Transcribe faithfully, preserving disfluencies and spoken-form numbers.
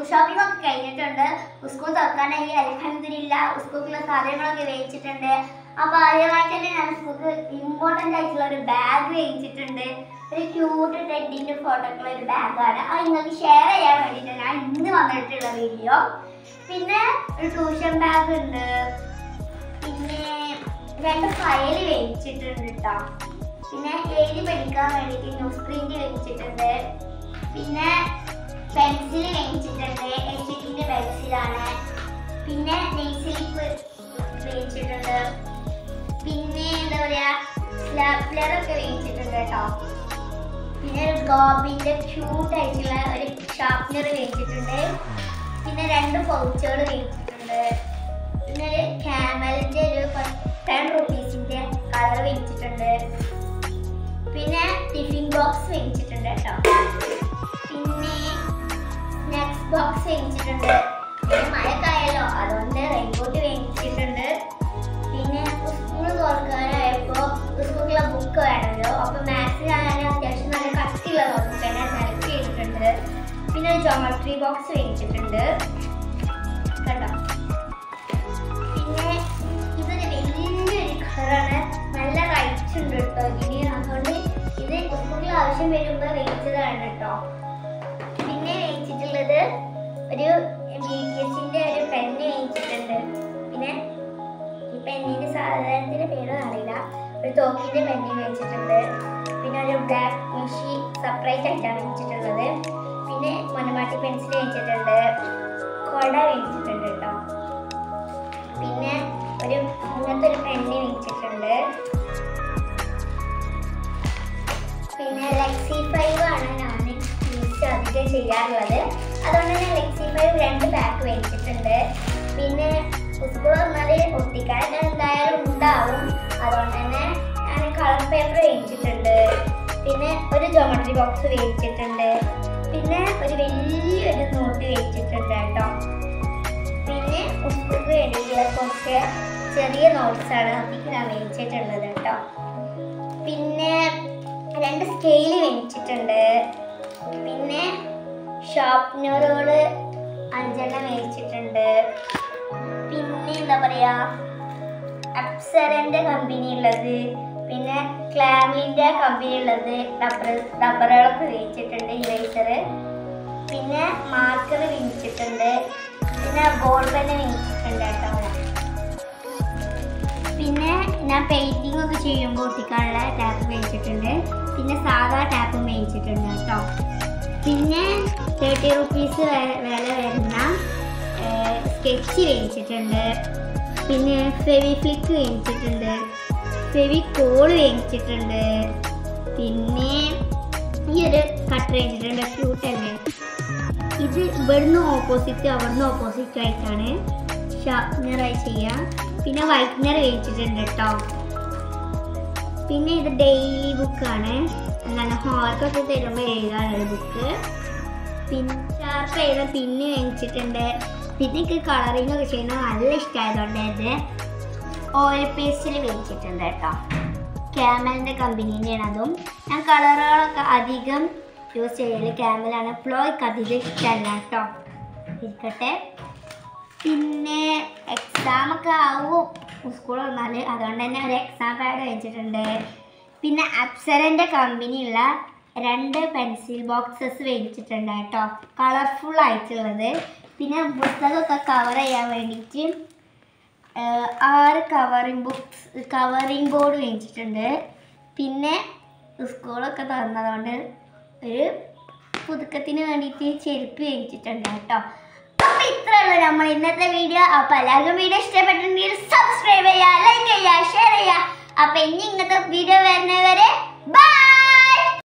Shopping ഒക്കെ കഴിഞ്ഞിട്ടുണ്ട്. School തുറക്കാനായി അൽഹംദുലില്ലാഹ് സ്കൂളിലെ സാധനങ്ങളൊക്കെ വേടിച്ചിട്ടുണ്ട്. അപ്പോൾ ആദ്യമായിട്ട് തന്നെ ഞാൻ സ്കൂൾക്ക് ഇമ്പോർട്ടൻ്റ് ആയിട്ടുള്ള ഒരു ബാഗ് വേടിച്ചിട്ടുണ്ട്. ഒരു ക്യൂട്ട് ടെഡിൻ്റെ ഫോട്ടോ ഒക്കെ ഉള്ള ഒരു ബാഗാണ്. അത് നിങ്ങൾക്ക് ഷെയർ ചെയ്യാൻ വേണ്ടിയിട്ട് ഞാൻ ഇന്ന് വന്നിട്ടുള്ള വീഡിയോ. പിന്നെ ഒരു ട്യൂഷൻ ബാഗ് ഉണ്ട്. പിന്നെ രണ്ട് ഫയൽ വേടിച്ചിട്ടുണ്ട് കേട്ടോ. പിന്നെ എഴുതി പഠിക്കാൻ വേണ്ടിയിട്ട് ന്യൂസ് പ്രിന്റ് വേടിച്ചിട്ടുണ്ട്. പിന്നെ പെൻസിൽ വേടിച്ചിട്ടുണ്ട്. എച്ച് ടിൻ്റെ പെൻസിലാണ്. പിന്നെ നെയ്സിലിപ്പ് വേടിച്ചിട്ടുണ്ട്. പിന്നെ എന്താ പറയുക സ്ലാപ്ലറൊക്കെ വേടിച്ചിട്ടുണ്ട് കേട്ടോ. പിന്നെ ഒരു ഗോബിൻ്റെ ക്യൂട്ടായിട്ടുള്ള ഒരു ഷാർപ്നർ വേടിച്ചിട്ടുണ്ട്. പിന്നെ രണ്ട് പൗച്ചുകൾ വേടിച്ചിട്ടുണ്ട്. പിന്നെ ഒരു ക്യാമലിൻ്റെ ഒരു ടെൻ റുപ്പീസിൻ്റെ കളർ വേടിച്ചിട്ടുണ്ട്. പിന്നെ ടിഫിൻ ബോക്സ് വേടിച്ചിട്ടുണ്ട് കേട്ടോ. പിന്നെ സ്നാക്സ് ബോക്സ് വേടിച്ചിട്ടുണ്ട്. പിന്നെ മഴക്കായല്ലോ അതുകൊണ്ട് റെയിൻകോട്ട് വേടിച്ചിട്ടുണ്ട്. പിന്നെ സ്കൂൾ തുറക്കാനായപ്പോൾ സ്കൂളിലെ ബുക്ക് വേണമല്ലോ. അപ്പോൾ മാത്സിനാണ് അത്യാവശ്യം നല്ല കട്ടിയുള്ള ബുക്ക് തന്നെ സെലക്ട് ചെയ്തിട്ടുണ്ട്. പിന്നെ ഒരു ജോമെട്രി ബോക്സ് വേടിച്ചിട്ടുണ്ട് കേട്ടോ. പിന്നെ ഇതൊരു വലിയൊരു കളറാണ്. നല്ല റൈറ്റ്സ് ഉണ്ട് കേട്ടോ ഇതിന്. അതുകൊണ്ട് ഇത് സ്കൂളിൽ ആവശ്യം വരുമ്പോൾ വേടിച്ചതാണ് കേട്ടോ. പിന്നെ വേടിച്ചിട്ടുള്ളത് ഒരു ബി ടി എസിൻ്റെ ഒരു പെന്ന് വേടിച്ചിട്ടുണ്ട്. പിന്നെ ഈ പെന്നിൻ്റെ സാധനത്തിൻ്റെ പേര് അറിയില്ല. ഒരു തോക്കിൻ്റെ പെന്ന് മേടിച്ചിട്ടുണ്ട്. പിന്നെ ഒരു ബ്ലാക്ക് മെഷി സെപ്പറേറ്റ് ആയിട്ടാണ് മേടിച്ചിട്ടുള്ളത്. പിന്നെ മൊനമാട്ടി പെൻസിൽ മേടിച്ചിട്ടുണ്ട്. കൊട മേടിച്ചിട്ടുണ്ട് കേട്ടോ. പിന്നെ ഒരു ഇങ്ങനത്തെ ഒരു പെന്ന് മേടിച്ചിട്ടുണ്ട്. പിന്നെ ലെക്സി ഫൈവ് ആണ് ഞാൻ യൂസ് അധികം ചെയ്യാറുള്ളത്. അതുകൊണ്ട് തന്നെ ലെക്സി ഫൈവ് രണ്ട് പാക്ക് മേടിച്ചിട്ടുണ്ട്. പിന്നെ സ്കൂൾ വന്നാൽ ഒട്ടിക്കാൻ എന്തായാലും ഉണ്ടാവും. അതുകൊണ്ട് തന്നെ ഞാൻ കളർ പേപ്പർ മേടിച്ചിട്ടുണ്ട്. പിന്നെ ഒരു ജോമെട്രി ബോക്സ് മേടിച്ചിട്ടുണ്ട്. പിന്നെ ഒരു വലിയൊരു നോട്ട് മേടിച്ചിട്ടുണ്ട് കേട്ടോ. പിന്നെ സ്കൂൾക്ക് വേണ്ടിയിട്ടുള്ള കുറച്ച് ചെറിയ നോട്ട്സാണ് അതിലേക്ക് ഞാൻ മേടിച്ചിട്ടുള്ളത് കേട്ടോ. പിന്നെ രണ്ട് സ്കെയിൽ മേടിച്ചിട്ടുണ്ട്. പിന്നെ ഷാർപ്നറുകൾ അഞ്ചെണ്ണം മേടിച്ചിട്ടുണ്ട്. പിന്നെ എന്താ പറയുക അപ്സരൻ്റെ കമ്പനി ഉള്ളത്. പിന്നെ ക്ലാമിൻ്റെ കമ്പനി ഉള്ളത് റബ്ബർ റബ്ബറുകളൊക്കെ മേടിച്ചിട്ടുണ്ട്. ഇറേസർ പിന്നെ മാർക്കർ മേടിച്ചിട്ടുണ്ട്. പിന്നെ ബോൾ പെന്ന് മേടിച്ചിട്ടുണ്ട് കേട്ടോ. പിന്നെ ഞാൻ പെയിൻറ്റിംഗ് ഒക്കെ ചെയ്യുമ്പോൾ ഒട്ടിക്കാനുള്ള ടാപ്പ് മേടിച്ചിട്ടുണ്ട്. പിന്നെ സാധാ ടാപ്പ് മേടിച്ചിട്ടുണ്ട് കേട്ടോ. പിന്നെ തേർട്ടി റുപ്പീസ് വില വരുന്ന സ്കെച്ച് മേടിച്ചിട്ടുണ്ട്. പിന്നെ ഫെവിഫ്ലിക്ക് മേടിച്ചിട്ടുണ്ട്. ഫെവിക്കോൾ മേടിച്ചിട്ടുണ്ട്. പിന്നെ ഈ ഒരു കട്ടർ മേടിച്ചിട്ടുണ്ട്. ക്യൂട്ടല്ലേ ഇത്. ഇവിടുന്ന് ഓപ്പോസിറ്റ് അവിടുന്ന് ഓപ്പോസിറ്റ് ആയിട്ടാണ് ഷാർപ്നറായി ചെയ്യുക. പിന്നെ വൈറ്റ്നർ മേടിച്ചിട്ടുണ്ട് കേട്ടോ. പിന്നെ ഇത് ഡെയിലി ബുക്കാണ്. എന്താണ് ഹോംവർക്കൊക്കെ തരുമ്പോൾ എഴുതാനുള്ള ബുക്ക്. പിന്നെ ഷാർപ്പ് എഴുതാൻ പിന്നെ മേടിച്ചിട്ടുണ്ട്. പിന്നെ എനിക്ക് കളറിങ് ഒക്കെ ചെയ്യുന്നത് നല്ല ഇഷ്ടമായതുകൊണ്ട് ഇത് ഓയിൽ പേസ്റ്റിൽ മേടിച്ചിട്ടുണ്ട് കേട്ടോ. ക്യാമലിൻ്റെ കമ്പനീൻ്റെയാണ് അതും. ഞാൻ കളറുകളൊക്കെ അധികം യൂസ് ചെയ്യൽ ക്യാമലാണ്. ഫ്ലോയ്ക്ക് അധികം ഇഷ്ടമല്ല കേട്ടോ. ഇരിക്കട്ടെ. പിന്നെ എക്സാമൊക്കെ ആവും സ്കൂൾ വന്നാൽ. അതുകൊണ്ട് തന്നെ ഒരു എക്സാം പാഡ് മേടിച്ചിട്ടുണ്ട്. പിന്നെ അപ്സരൻ്റെ കമ്പനിയുള്ള രണ്ട് പെൻസിൽ ബോക്സസ് മേടിച്ചിട്ടുണ്ട് കേട്ടോ. കളർഫുൾ ആയിട്ടുള്ളത്. പിന്നെ പുസ്തകമൊക്കെ കവർ ചെയ്യാൻ വേണ്ടിയിട്ട് ആറ് കവറിങ് ബുക്സ് കവറിങ് ബോർഡ് മേടിച്ചിട്ടുണ്ട്. പിന്നെ സ്കൂളൊക്കെ തുറന്നതുകൊണ്ട് ഒരു പുതുക്കത്തിന് വേണ്ടിയിട്ട് ചെരുപ്പ് മേടിച്ചിട്ടുണ്ട് കേട്ടോ. അപ്പോൾ ഇത്രയുള്ള നമ്മൾ ഇന്നത്തെ വീഡിയോ. അപ്പോൾ എല്ലാവർക്കും വീഡിയോ ഇഷ്ടപ്പെട്ടിട്ടുണ്ടെങ്കിൽ സബ്സ്ക്രൈബ് ചെയ്യുക, ലൈക്ക് ചെയ്യുക, ഷെയർ ചെയ്യുക. അപ്പോൾ ഇനി ഇങ്ങനത്തെ വീഡിയോ വരുന്നവരെ ബൈ.